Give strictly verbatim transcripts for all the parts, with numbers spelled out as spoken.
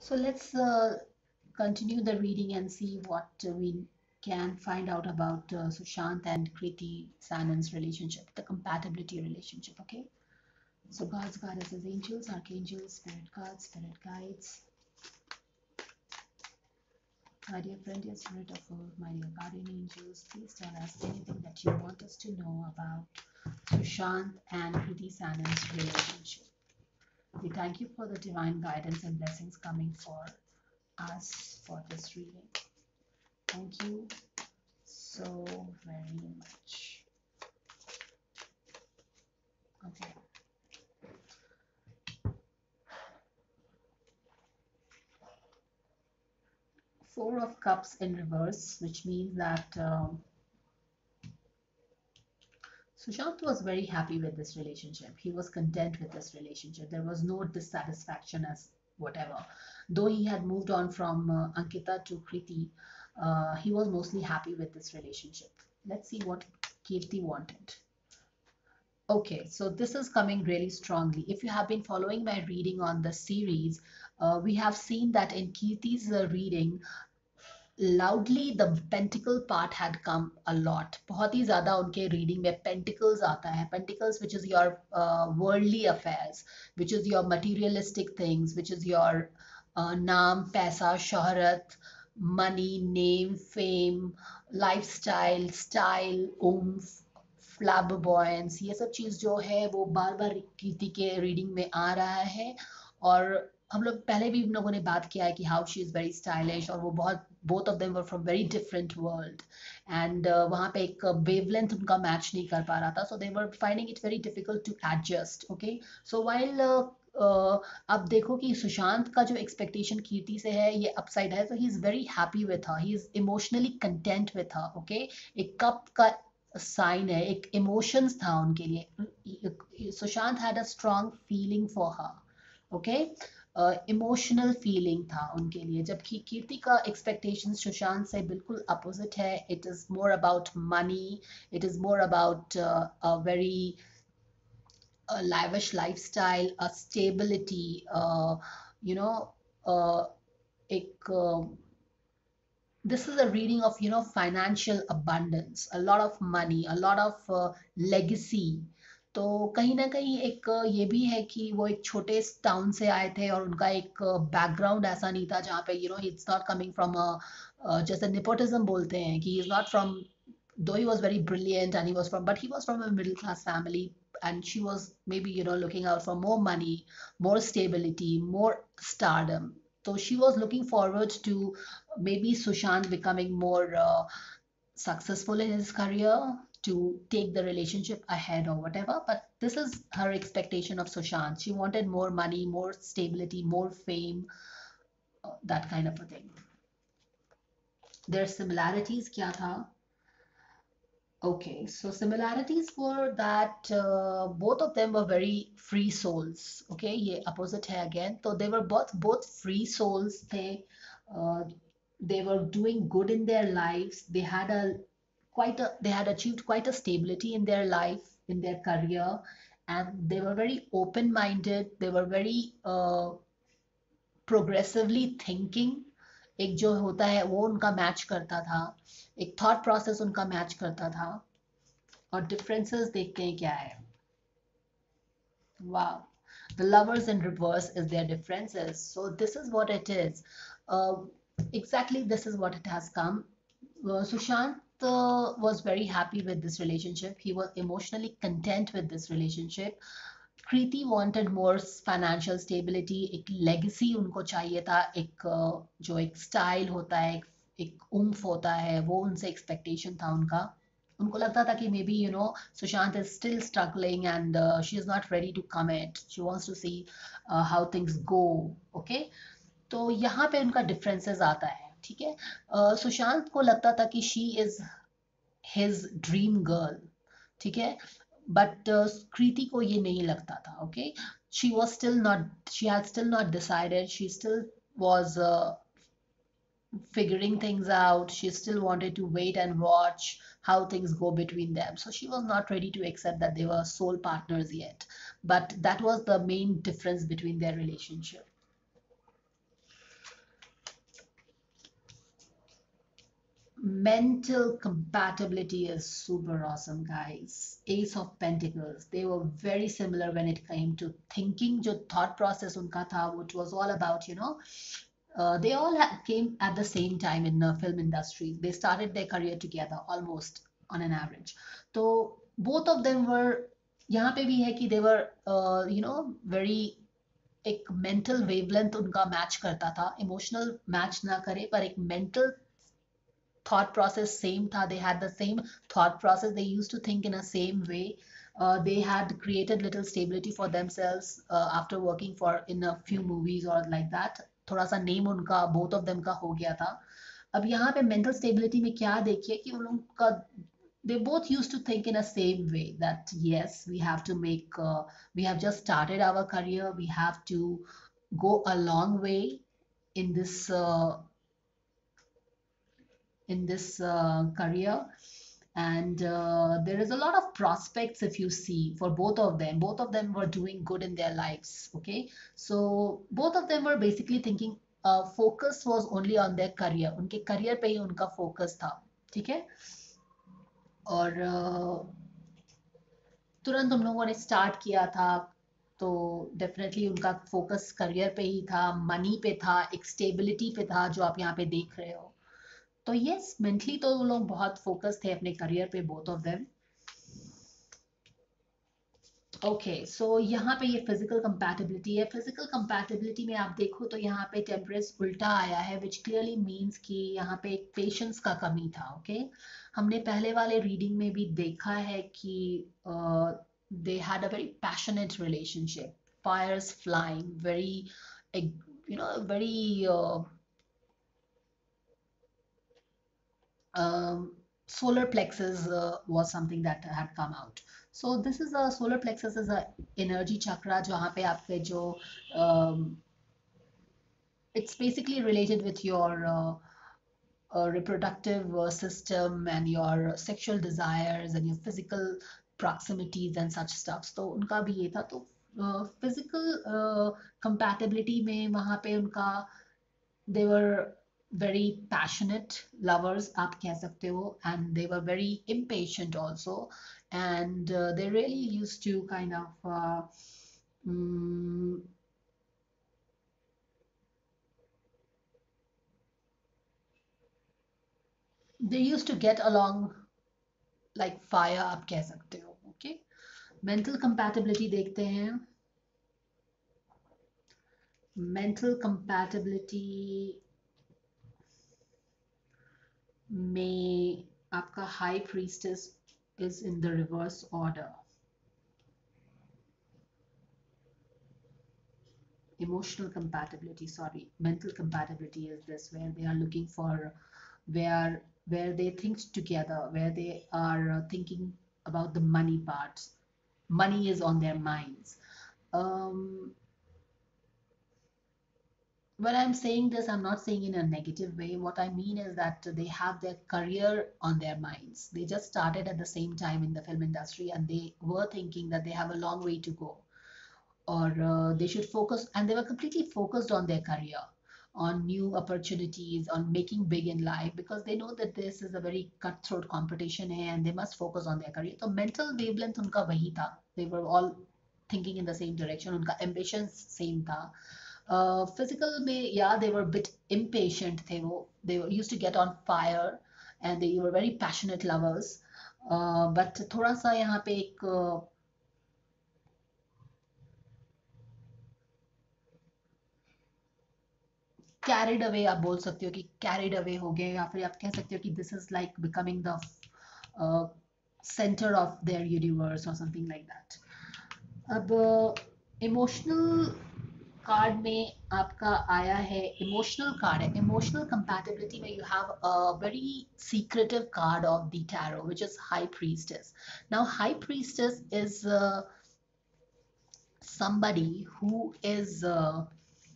So let's uh, continue the reading and see what uh, we can find out about uh, Sushant and Kriti Sanan's relationship, the compatibility relationship. Okay. So God's goddesses, angels, archangels, spirit guides, spirit guides. My dear friend, dear spirit of earth, my dear guardian angels, please tell us anything that you want us to know about Sushant and Kriti Sanan's relationship. We thank you for the divine guidance and blessings coming for us for this reading. Thank you so very much. Okay. Four of Cups in reverse, which means that um, Sushant was very happy with this relationship. He was content with this relationship. There was no dissatisfaction as whatever. Though he had moved on from uh, Ankita to Kriti, uh, he was mostly happy with this relationship. Let's see what Kirti wanted. Okay, so this is coming really strongly. If you have been following my reading on the series, uh, we have seen that in Kirti's uh, reading, loudly the pentacle part had come a lot. बहुत ही ज़्यादा उनके reading में pentacles आता है. Pentacles, which is your uh, worldly affairs, which is your materialistic things, which is your uh, नाम, पैसा, शोहरत, money, name, fame, lifestyle, style, oomph, फ्लैबोयंस, ये सब चीज़ जो है वो बार बार कीर्ति के रीडिंग में आ रहा है. और हम लोग पहले भी हम लोगों ने बात किया है कि how she is very stylish, और वो बहुत both of them were from very different world. And वहाँ पे एक वेवलेंथ उनका मैच नहीं कर पा रहा था, so they were finding it very difficult to adjust. Okay, so while अब देखो कि सुशांत का जो एक्सपेक्टेशन कीर्ति से है ये अपसाइड है, तो he is very happy with her, he is emotionally content with her. Okay, एक कप का साइन है, एक इमोशंस था उनके लिए. Sushant had a strong feeling for her. Okay, emotional feeling था उनके लिए, जबकि कीर्ति का एक्सपेक्टेशन सुशांत से बिल्कुल अपोजिट है. It is more about money, it is more about a very lavish lifestyle, a stability, uh, you know, uh, एक uh, this is a reading of, you know, financial abundance, a lot of money, a lot of uh, legacy. तो कहीं ना कहीं एक uh, ये भी है कि वो एक छोटे टाउन से आए थे और उनका एक बैकग्राउंड ऐसा नहीं था जहाँ पे, you know, it's not coming from a जैसे नेपोटिज्म बोलते हैं कि is not from, though he was very brilliant and he was from, but he was from a middle class family, and she was maybe, you know, looking out for more money, more stability, more stardom. So she was looking forward to maybe Sushant becoming more uh, successful in his career, to take the relationship ahead or whatever. But this is her expectation of Sushant. She wanted more money, more stability, more fame, uh, that kind of a thing. Their similarities kya tha? Okay, so similarities were that uh, both of them were very free souls. Okay, ये opposite है again. So they were both both free souls. They uh, they were doing good in their lives. They had a quite a they had achieved quite a stability in their life, in their career, and they were very open-minded. They were very uh, progressively thinking. एक जो होता है वो उनका match करता था, एक thought process उनका मैच करता था. और डिफरेंसेस देखते हैं क्या है. वाह, the lovers in reverse is their differences. So this is what it is. uh, exactly, this is what it has come. uh, Sushant uh, was very happy with this relationship. He was emotionally content with this relationship. Kriti wanted more financial stability, एक legacy उनको चाहिए था, एक uh, जो एक style होता है, एक, एक उम्फ होता है, वो उनसे expectation था उनका. उनको लगता था कि maybe, you know, Sushant is still struggling and she is not ready to commit, she wants to see how things go. Okay, तो यहाँ पे उनका डिफरेंसेस आता है. ठीक है, uh, सुशांत को लगता था कि she is his dream girl. ठीक है, बट कृति को ये नहीं लगता था. Okay, she was still not, she had still not decided, she still was figuring things out. She still wanted to wait and watch how things go between them. So she was not ready to accept that they were soul partners yet. But that was the main difference between their relationship. Mental compatibility is super awesome, guys. Ace of Pentacles. They were very similar when it came to thinking. जो thought process उनका था, which was all about, you know, uh, they all ha- came at the same time in the film industry. They started their career together, almost on an average. So both of them were, यहाँ पे भी है कि they were, uh, you know, very एक mental wavelength उनका match करता था, emotional match ना करे पर एक mental thought process same tha. They had the same thought process. They used to think in a same way. Uh, they had created little stability for themselves uh, after working for in a few movies or like that. थोड़ा सा name उनका both of them का हो गया था. अब यहाँ पे mental stability में क्या देखिए कि उन लोगों का they both used to think in a same way that yes we have to make uh, we have just started our career, we have to go a long way in this uh, in this uh, career, and uh, there is a lot of prospects if you see for both of them. Both of them were doing good in their lives. Okay, so both of them were basically thinking uh, focus was only on their career. उनके career पे ही उनका focus था. ठीक है, और uh, तुरंत हम लोगों ने स्टार्ट किया था तो डेफिनेटली उनका फोकस करियर पे ही था, मनी पे था, एक स्टेबिलिटी पे था जो आप यहाँ पे देख रहे हो. तो यस, मेंटली तो वो लोग बहुत फोकस थे अपने करियर पे, both of them. Okay, so यहाँ पे ये फिजिकल कंपैटिबिलिटी है. फिजिकल कंपैटिबिलिटी में आप देखो तो यहाँ पे टेम्परेस उल्टा आया है, विच क्लियरली मीन्स कि यहाँ पे एक पेशेंस का कमी था. Okay okay? हमने पहले वाले रीडिंग में भी देखा है कि they had a very passionate relationship, fires flying, very you know very uh, um, solar plexus uh, was something that had come out. So this is a solar plexus is a energy chakra जहाँ पे आपके जो um, it's basically related with your uh, uh, reproductive uh, system and your sexual desires and your physical proximities and such stuff. तो उनका भी ये था. तो फिजिकल कंपैटिबिलिटी में वहाँ पे उनका they were very passionate lovers आप कह सकते हो, and they were very impatient also, and uh, they really used to kind of uh, mm, they used to get along like fire आप कह सकते हो. okay, mental compatibility देखते हैं. mental compatibility में आपका high priestess is in the reverse order. Emotional compatibility, sorry, mental compatibility is this, where they are looking for where where they think together, where they are uh, thinking about the money parts. Money is on their minds. um, when I'm saying this, I'm not saying in a negative way. What I mean is that they have their career on their minds. They just started at the same time in the film industry, and they were thinking that they have a long way to go, or uh, they should focus, and they were completely focused on their career, on new opportunities, on making big in life, because they know that this is a very cutthroat competition hai, and they must focus on their career. So mental wavelength unka wahi tha. They were all thinking in the same direction. Unka ambition same tha. Uh, physical में, yeah, they were a bit impatient थे वो. They were, used to get on fire, and they were very passionate lovers. Uh, but थोड़ा सा यहाँ पे एक uh, carried away आप बोल सकते हो कि कैरिड अवे हो गए, या फिर आप कह सकते हो कि this is like becoming the centre of their universe और समथिंग लाइक दैट. अब इमोशनल कार्ड में आपका आया है, इमोशनल कार्ड है. इमोशनल कंपैटिबिलिटी में you have a very secretive card of the tarot which is high priestess. Now high priestess is somebody who is uh,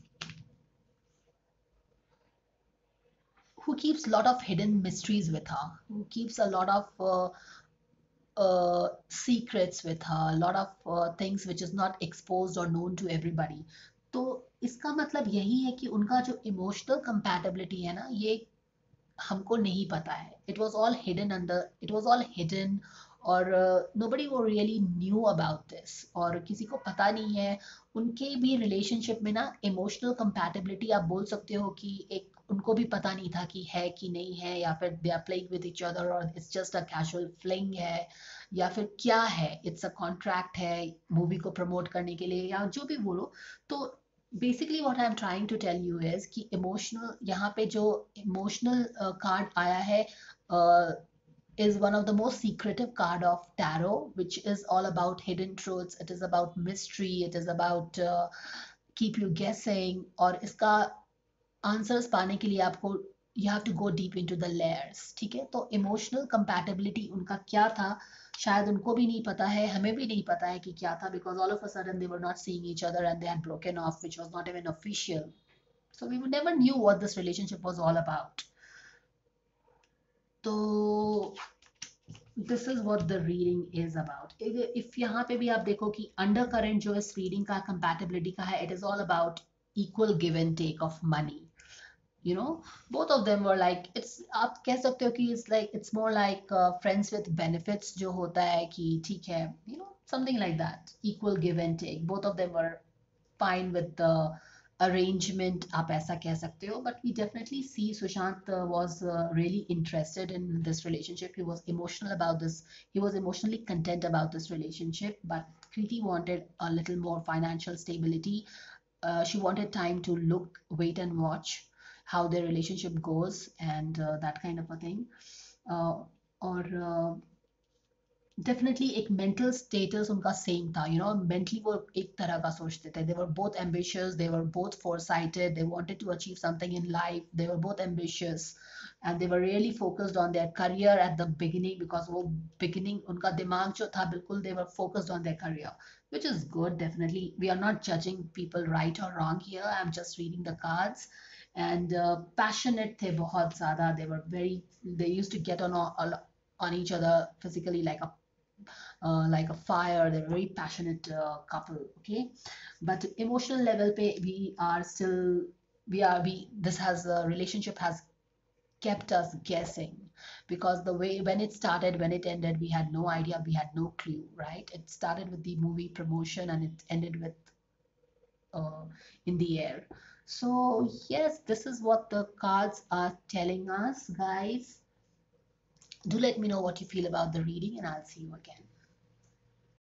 who keeps a lot of hidden mysteries with her, who keeps a lot of uh, uh, secrets with her, a lot of uh, things which is not exposed or known to everybody. तो इसका मतलब यही है कि उनका जो emotional compatibility है ना, ये हमको नहीं पता है. It was all hidden under, it was all hidden, और nobody वो really knew about this, और किसी को पता नहीं है. उनके भी रिलेशनशिप में ना इमोशनल कंपैटिबिलिटी आप बोल सकते हो कि एक उनको भी पता नहीं था कि है कि नहीं है, या फिर they are playing with each other, और it's just a casual fling है, या फिर क्या है, इट्स अ कॉन्ट्रैक्ट है मूवी को प्रमोट करने के लिए, या जो भी बोलो. तो basically what I am trying to tell you is कि इमोशनल, यहाँ पे जो इमोशनल कार्ड आया है, is one of the most secretive card of tarot, which is all about hidden truths. It is about mystery. It is about uh, keep you guessing. और इसका answers पाने के लिए आपको you have to go deep into the layers. ठीक है, तो emotional compatibility उनका क्या था, शायद उनको भी नहीं पता है, हमें भी नहीं पता है कि क्या था, because all of a sudden they were not seeing each other and they had broken off, which was not even official. So we never knew what this relationship was all about. तो this is what the reading is about. If यहाँ पे भी आप देखो कि under current जो इस reading का कंपैटिबिलिटी का है, it is all about equal give and take of money. you know both of them were like, it's आप कह सकते हो कि it's like it's more like uh, friends with benefits जो होता है कि ठीक है, you know something like that, equal give and take. Both of them were fine with the arrangement, आप ऐसा कह सकते हो. But we definitely see Sushant uh, was uh, really interested in this relationship. He was emotional about this, he was emotionally content about this relationship, but Kriti wanted a little more financial stability. Uh, she wanted time to look, wait and watch how their relationship goes, and uh, that kind of a thing. uh, or uh, definitely एक mental status उनका same था. You know mentally वो एक तरह का सोचते थे. They were both ambitious, they were both foresighted, they wanted to achieve something in life, they were both ambitious, and they were really focused on their career at the beginning, because वो beginning उनका दिमाग जो था बिल्कुल, they were focused on their career, which is good. Definitely we are not judging people right or wrong here. I'm just reading the cards. And uh, passionate the बहुत ज़्यादा. They were very, they used to get on on each other physically like a uh, like a fire. They're a very passionate uh, couple. Okay, but emotional level pe we are still, we are we this has a relationship has kept us guessing, because the way when it started, when it ended, we had no idea, we had no clue, right? It started with the movie promotion and it ended with uh, in the air. So yes, this is what the cards are telling us, guys. Do let me know what you feel about the reading, and I'll see you again.